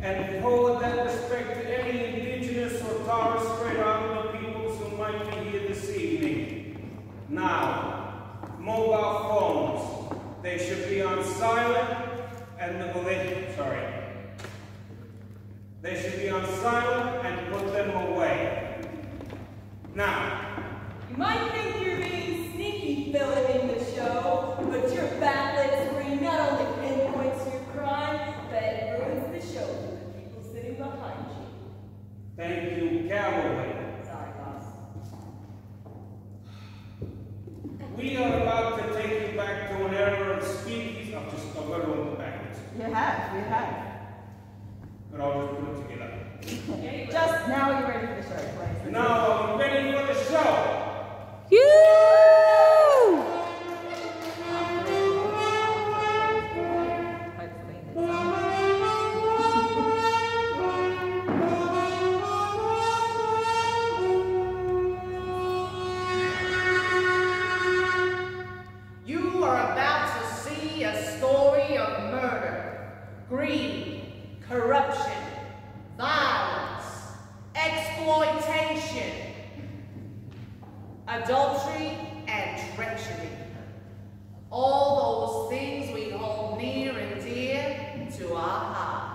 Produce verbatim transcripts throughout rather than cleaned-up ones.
and forward that respect to any indigenous or Torres Strait Islander peoples who might be here this evening. Now, mobile phones, they should be on silent and the they, sorry. They should be on silent and put them away. Now, you might think you're being sneaky filming the show, but your backlit screen not only pinpoints your crime, but it ruins the show for the people sitting behind you. Thank you, Calloway. Sorry, boss. We are about to take you back to an era of speakeasy. I'll just I'll go to the backwards. You have, you have. But I'll just put it together. Just now you're ready for the show, please. Now I'm ready for the show. You! You are about to see a story of murder, greed, corruption, violence, exploitation, adultery, and treachery. All those things we hold near and dear to our hearts.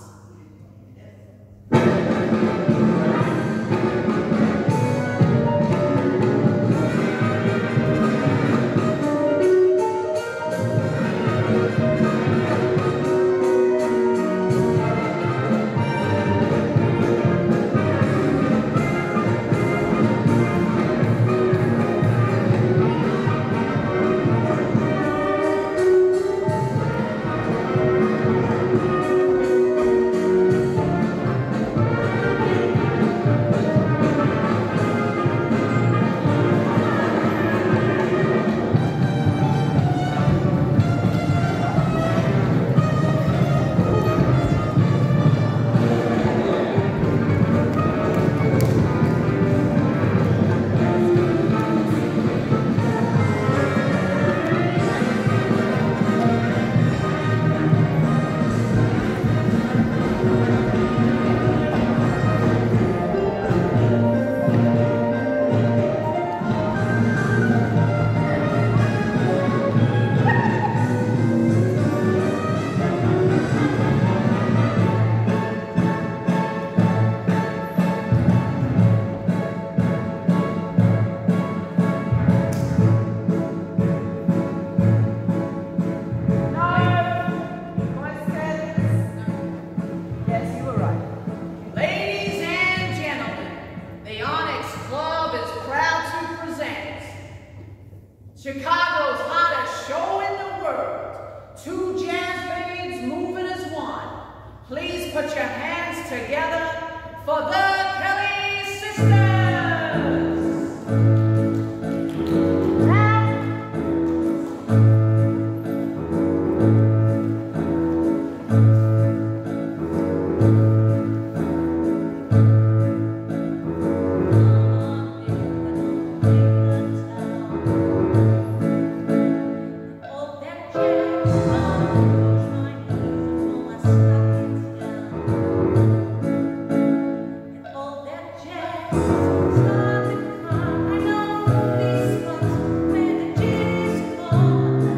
Chicago's hottest show in the world. Two jazz bands moving as one. Please put your hands together for the Kelly Sisters.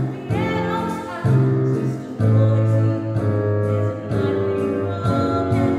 Thank you.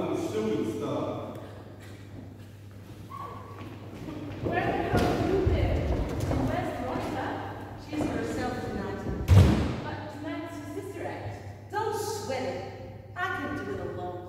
little shooting star. Where the hell have you been? And where's Veronica? She's herself tonight. But tonight's your sister act. Don't sweat it. I can do it alone.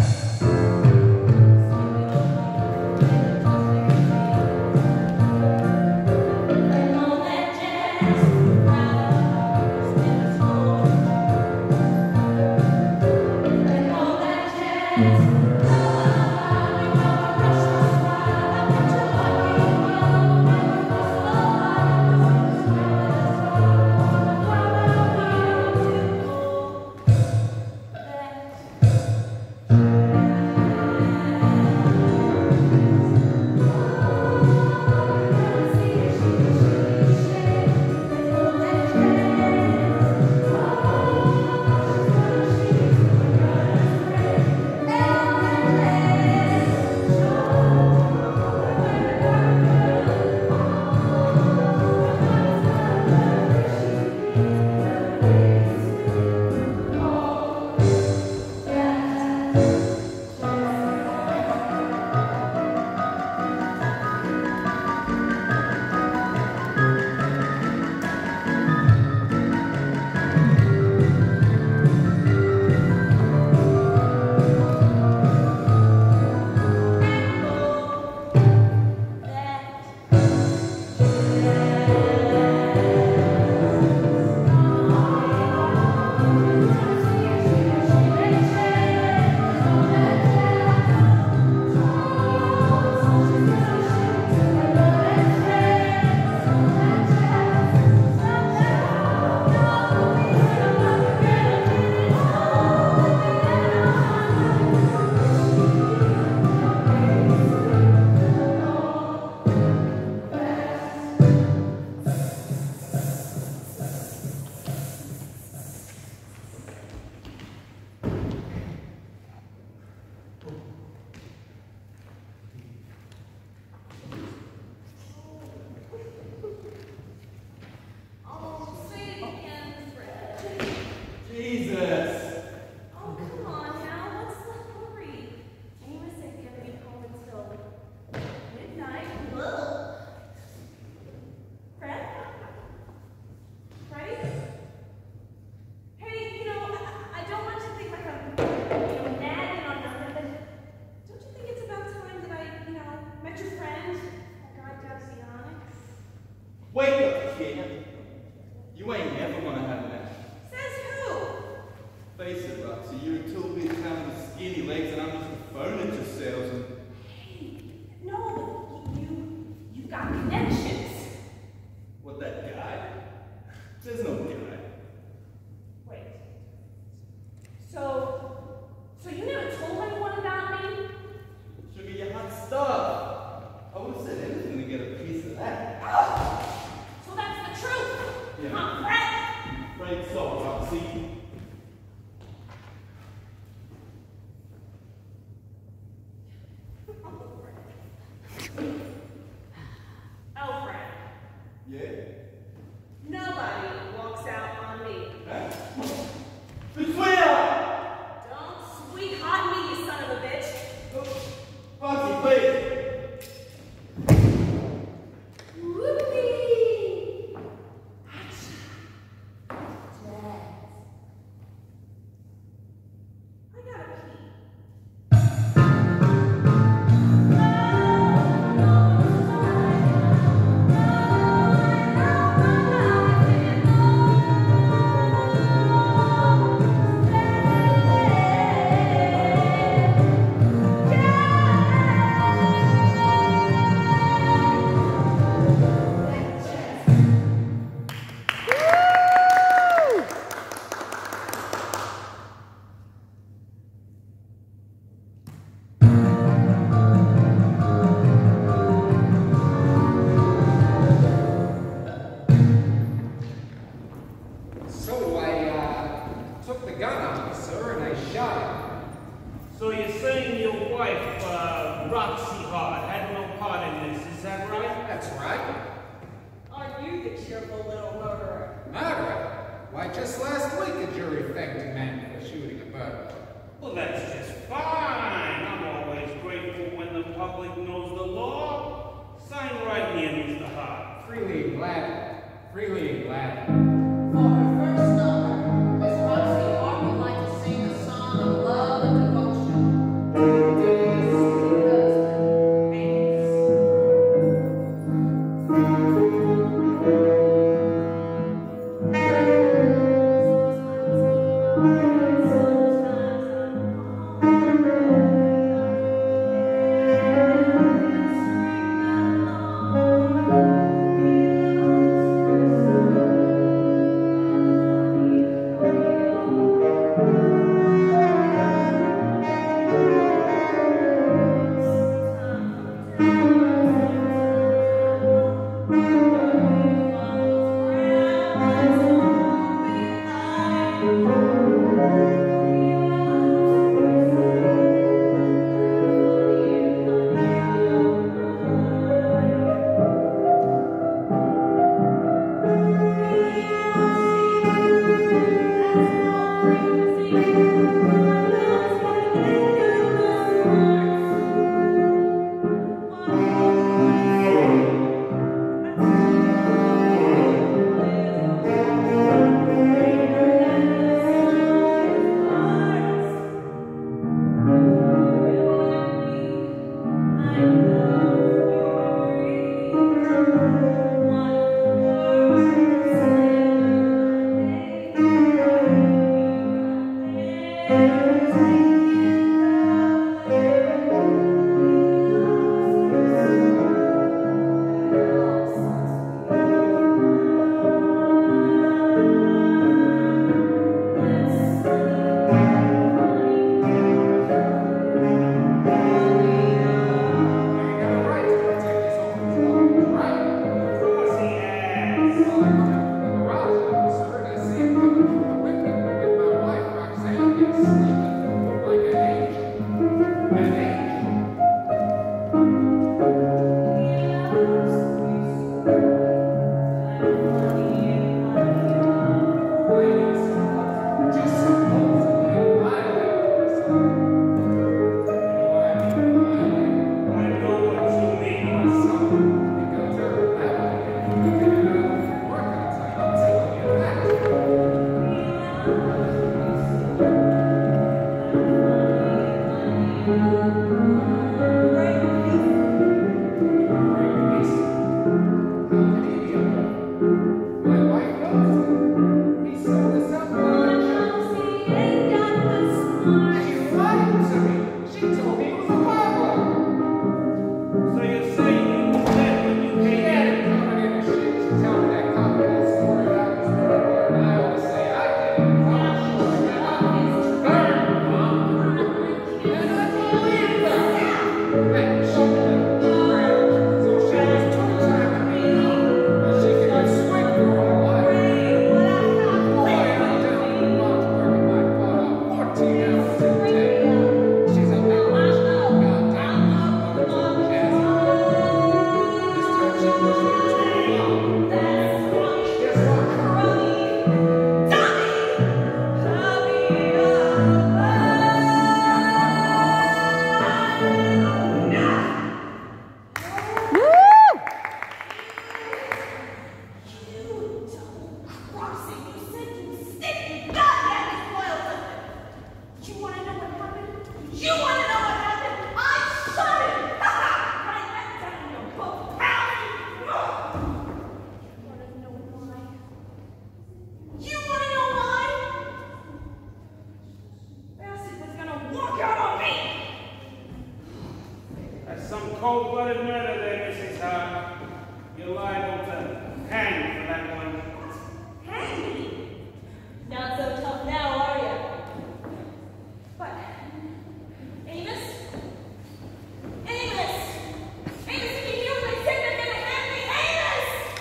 Wake up, kid. You ain't never gonna have that. Says who? Face it, Roxy, you're too big time with skinny legs and I'm just a furniture salesman. Hey, no, you, you got connections. What, that guy? There's no guy. Wait. So, so you never told anyone about me? Sugar, you hot stuff. I would have said anything to get a piece of that. Oh, so that's the truth. Yeah. Huh, Fred? Right, so, Roxy. Alfred. Yeah? Nobody walks out on me. Huh? Sweetheart! Don't sweetheart me, you son of a bitch. Roxy, please. Whoopee! Action. Jazz. I gotta pee. So I uh, took the gun on you, sir, and I shot him. So you're saying your wife, uh, Roxy Hart, had no part in this, is that right? That's right. Are you the cheerful little murderer? Murder? Why, just last week a jury thanked a man for shooting a bird. Well, that's just fine. freely and gladly. Freely and gladly. For her first number, Miss Roxy Hart would like to sing a song of love and devotion to her sweet husband, cold-blooded murder there, Missus Hart. You're liable to hang for that one. Hang me? Not so tough now, are you? What? Amos? Amos! Amos, if you hear what I said, they're gonna hang me! Amos!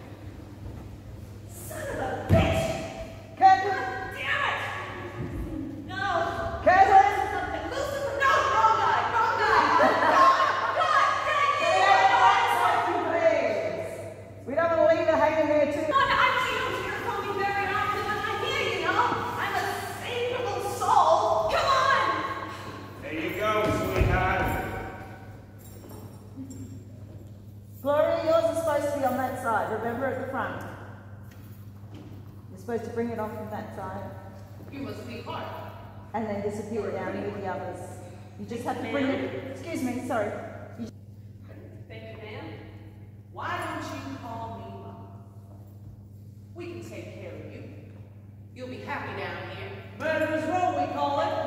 Son of a bitch! Catherine! Damn it! No! Catherine! Something. Lucifer! No! Wrong guy! Wrong guy! God! God! Dang We don't want to leave her hanging there on that side. Remember at the front. You're supposed to bring it on from that side. You must be hard. And then disappear down with the others. You just have to bring it. Excuse me, sorry. You Thank you, ma'am. Why don't you call me Mom? We can take care of you. You'll be happy down here. Murderer's Row, we call it.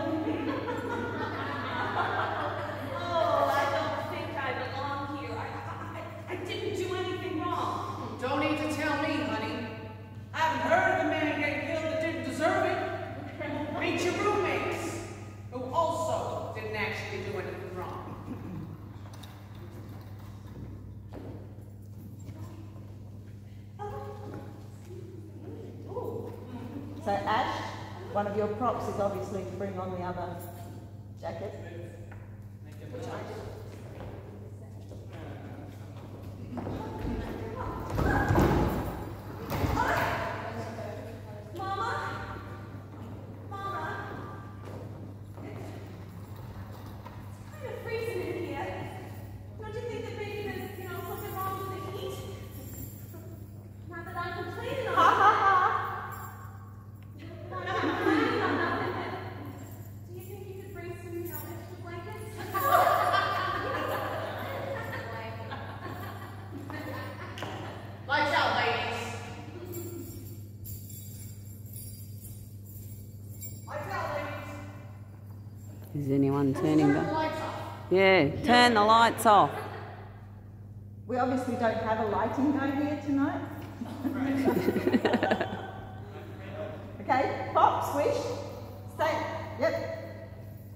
Oh, I don't think I belong here. I, I, I didn't do anything wrong. Don't need to tell me, honey. I haven't heard of a man getting killed that didn't deserve it. Meet your roommates, who also didn't actually do anything wrong. So Ash, one of your props is obviously to bring on the other jacket. Which I did. Mama? Mama? It's kind of freezing in here. Don't you think that maybe there's, you know, something wrong with the heat? Not that I'm complaining on Ha ha ha! Do you think you could bring some, you know, extra blankets? Lights out, ladies. Lights out, ladies. Is anyone turning Turn the... the lights off. Yeah, turn the lights off. We obviously don't have a lighting guy here tonight. Okay, pop, swish, stay. Yep.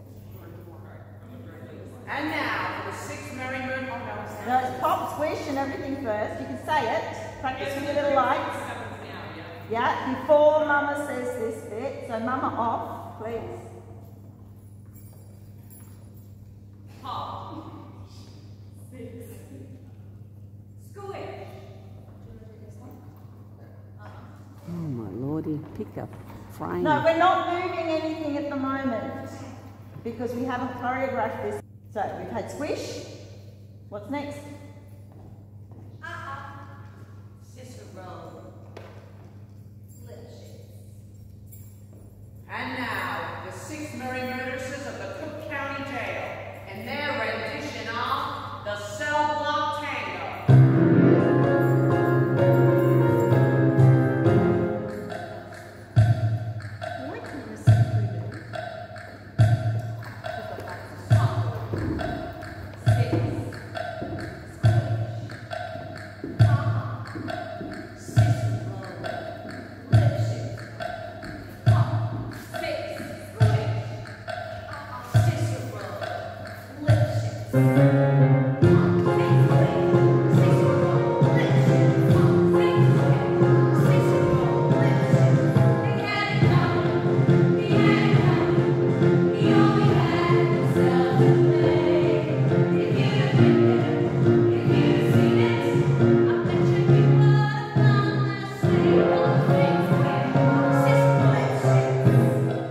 And now, for the sixth merry moon. Oh, no, it's No, not. it's pop, swish, and everything first. You can say it. Practice with your little lights. Yeah, before Mama says this bit. So Mama off, please. Pop. Six. Squish. Oh my lordy, pick a frame. No, we're not moving anything at the moment because we haven't choreographed this. So we've had swish. What's next? Uh-uh. Cicero. Lip shades. And now, the six merry murderesses of the Cook County Jail and their rendition of the Cell Block Tango.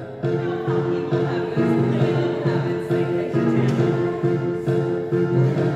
Thank you.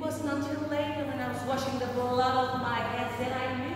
wasn't until later when I was washing the blood off my hands that I knew